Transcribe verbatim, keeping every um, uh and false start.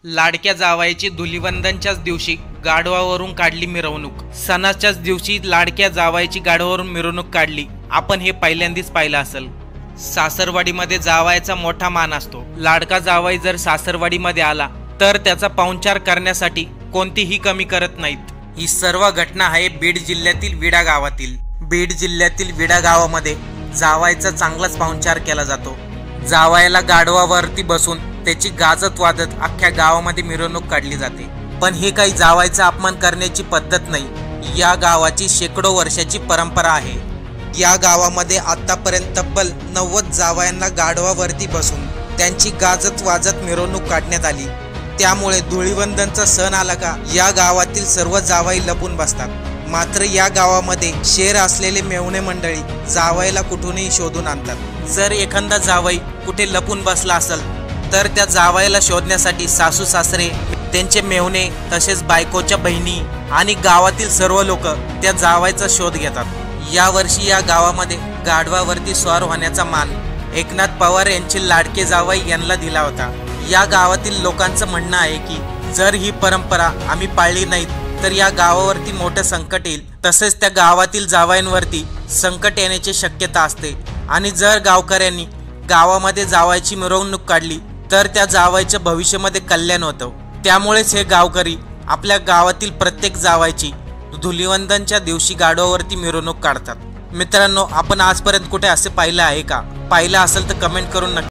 लाडक्या जावयाची धुलिवंदनच्याच दिवशी गाढवावरून काढली मिरवणूक। सणाच्याच दिवशी लाडक्या जावयाची गाढवावरून मिरवणूक काढली। आपण हे पहिल्यांदाच पाहिलं असेल। सासरवाडीमध्ये जावयाचा मोठा मान असतो। लाडका जावई जर सासरवाडीमध्ये आला तर त्याचा पाहुणचार करण्यासाठी कोणतीही कमी करत नाहीत। ही सर्व घटना आहे बीड जिल्ह्यातील विडा गावातील। बीड जिल्ह्यातील विडा गावामध्ये जावयाचा चांगलाच पाहुणचार केला जातो। जावयाला गाढवावरती बसून त्याची गाजत वाजत अख्ख्या गावामध्ये मिरवणूक काढली जाते। पण हे काही जावयाचा अपमान करण्याची पद्धत नाही। या गावाची शेकडो वर्षाची परंपरा आहे। या गावामध्ये आतापर्यंत तब्बल नव्वद जावयांना गाढवावरती बसून त्यांची गाजत वाजत मिरवणूक काढण्यात आली। त्यामुळे धुलिवंदनचा सण आला का या गावातील सर्व जावई लपून बसतात। मात्र या गावामध्ये शेर असलेले मेहुणे मंडळी जावयाला कुठूनही शोधून आणतात। जर एखादा जावई कुठे लपून बसला असेल तर त्या जावयाला शोधण्यासाठी सासू सासरे, त्यांचे मेहुणे, तसेच बायकोच्या बहिणी आणि गावातील सर्व लोक त्या जावयाचा शोध घेतात। यावर्षी या गावामध्ये गाढवावरती स्वार होण्याचा मान एकनाथ पवार यांचे लाडके जावई यांना दिला होता। या गावातील लोकांचं म्हणणं आहे की जर ही परंपरा आम्ही पाळली नाही तर या गावावरती मोठं संकट येईल। तसेच त्या गावातील जावयांवरती संकट येण्याची शक्यता असते आणि जर गावकऱ्यांनी गावामध्ये जावयाची मिरवणूक काढली तर त्या जावयाच्या भविष्यामध्ये कल्याण होतं। त्यामुळेच हे गावकरी आपल्या गावातील प्रत्येक जावयाची धुलिवंदनच्या दिवशी गाढवावरती मिरवणूक काढतात। मित्रांनो, आपण आजपर्यंत कुठे असे पाहिलं आहे का? पाहिलं असेल तर कमेंट करून नक्की